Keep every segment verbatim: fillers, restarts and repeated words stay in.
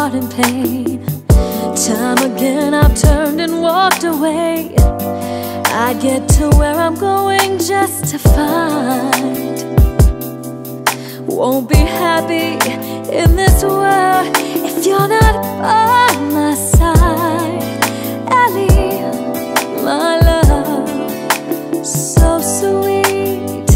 heart in pain. Time again I've turned and walked away. I get to where I'm going just to find won't be happy in this world if you're not by my side. Ellie, my love, so sweet.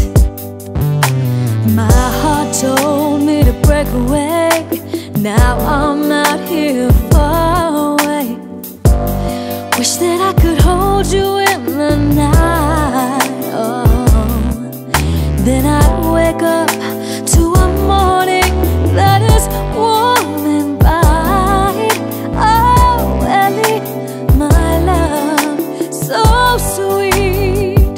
My heart told me to break away. Now I'm out here far away. Wish that I could hold you in the night. Oh, then I'd wake up to a morning that is warm and bright. Oh, Ellie, my love, so sweet.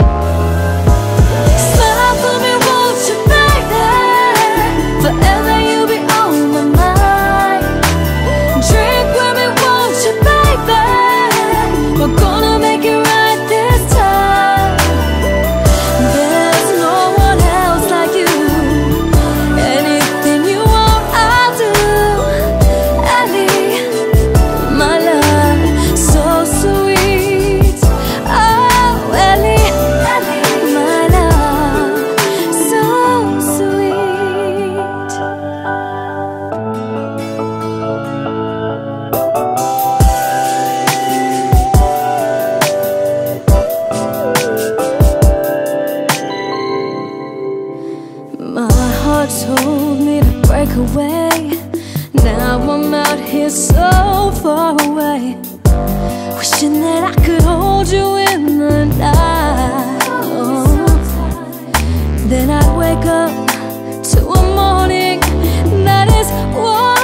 Smile for me, won't you, baby? Forever you'll be on my mind. Drink with me, won't you, baby? We're gonna make it right this time. There's no one else like you. Anything you want, I'll do. Ellie, my love, so sweet. Oh, Ellie, Ellie, my love, so sweet. My heart told me to break away. Now I'm out here so far away, wishing that I could hold you in the night. Oh, then I'd wake up to a morning that is warm